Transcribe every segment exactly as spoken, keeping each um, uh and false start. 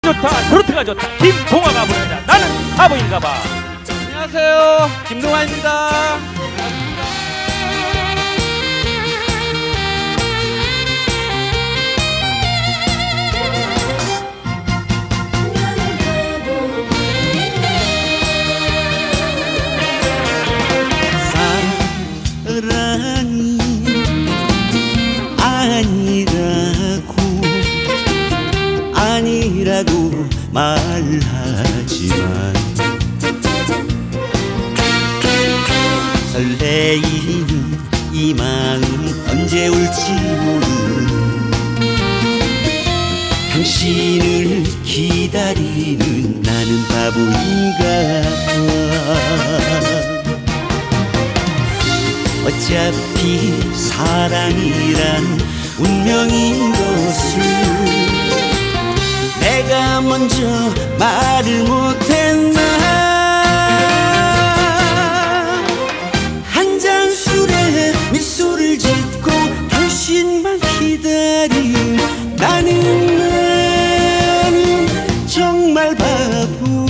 좋다 트로트가 좋다 김동아가 부르자 나는 바보인가봐. 안녕하세요, 김동아입니다. 사랑이 아니라고 아니라고 말하지만 설레이는 이 마음 언제 올지 모르는 당신을 기다리는 나는 바보인가. 어차피 사랑이란 운명인 것을 내가 먼저 말을 못했나. 한 잔 술에 미소를 짓고 당신만 기다린 나는 나는 정말 바보야.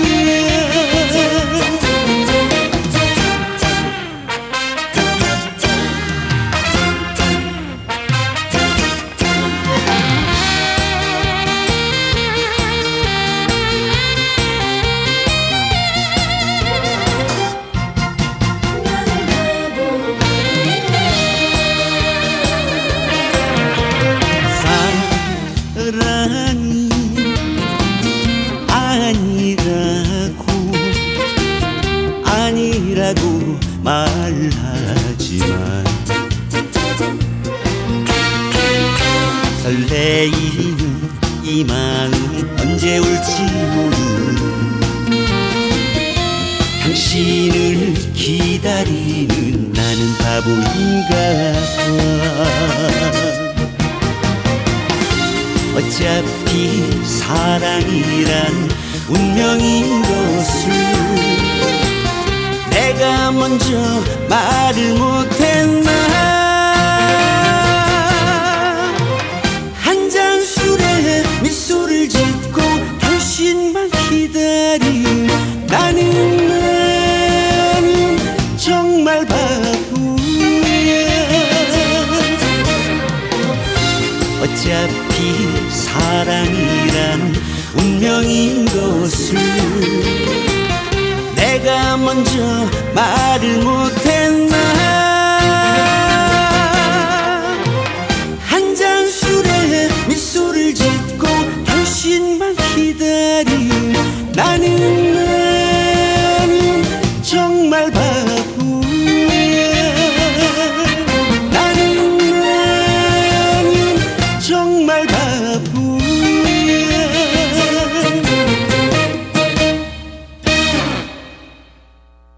사랑이 아니라고 아니라고 말하지만 설레이는 이 마음 언제 올지 모르는 당신을 기다리는 나는 바보인가. 어차피 사랑이란 운명인 것을 내가 먼저 말을 못했나. 한 잔 술에 미소를 짓고 당신만 기다린 나는 나는 정말 바보야. 어차피 사랑이란 운명인 것을 내가 먼저 말을 못했나. 한 잔 술에 미소를 짓고 당신만 기다린 나는 나는 정말 바보야.